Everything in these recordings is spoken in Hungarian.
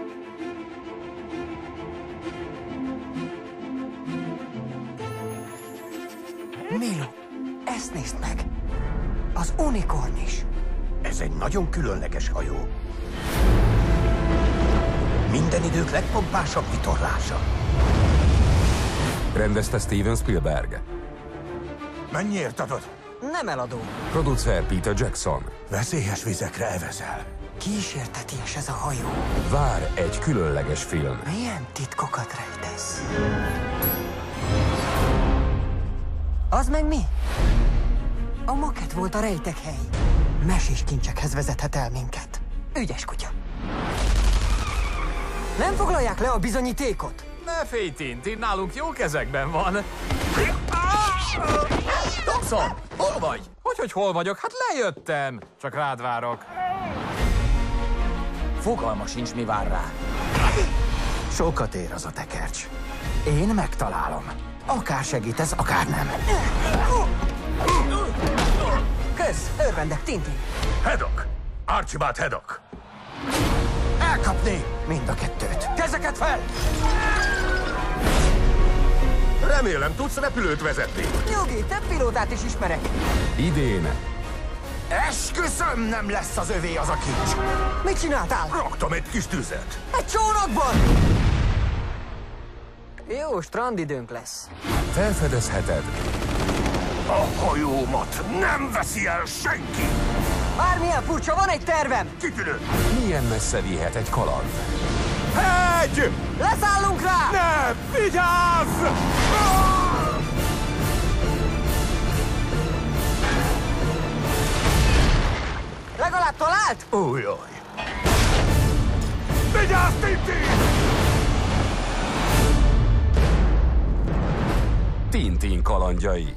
Milo, ezt nézd meg! Az unikornis! Ez egy nagyon különleges hajó. Minden idők legpompásabb vitorlása. Rendezte Steven Spielberg. Mennyiért adod? Nem eladó. Producer Peter Jackson. Veszélyes vizekre evezel. Kísérteties ez a hajó. Vár egy különleges film. Milyen titkokat rejtesz? Az meg mi? A maket volt a rejtekhely. Mesés kincsekhez vezethet el minket. Ügyes kutya. Nem foglalják le a bizonyítékot? Ne félj, Tintin, nálunk jó kezekben van. Thompson, hol vagy? Hogy hol vagyok? Hát lejöttem. Csak rád várok. Fogalma sincs, mi vár rá. Sokat ér az a tekercs. Én megtalálom. Akár segítesz, akár nem. Kösz, örvendek, Tintin. Haddock! Archibald Haddock! Elkapni mind a kettőt. Kezeket fel! Remélem, tudsz repülőt vezetni. Nyugi, több pilótát is ismerek. Idén Esküszöm, nem lesz az övé az a kincs. Mit csináltál? Raktam egy kis tüzet. Egy csónakban! Jó strandidőnk lesz. felfedezheted A hajómat nem veszi el senki. Bármilyen furcsa, van egy tervem! Kitűnő. milyen messze vihet egy kaland. Hegy! Leszállunk rá! Ne! Vigyázz! Legalább talált? Újjaj! Vigyázz, Tintin! Tintin kalandjai.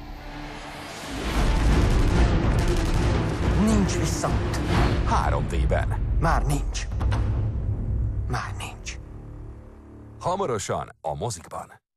Nincs visszaút. 3D-ben. Már nincs. Már nincs. Hamarosan a mozikban.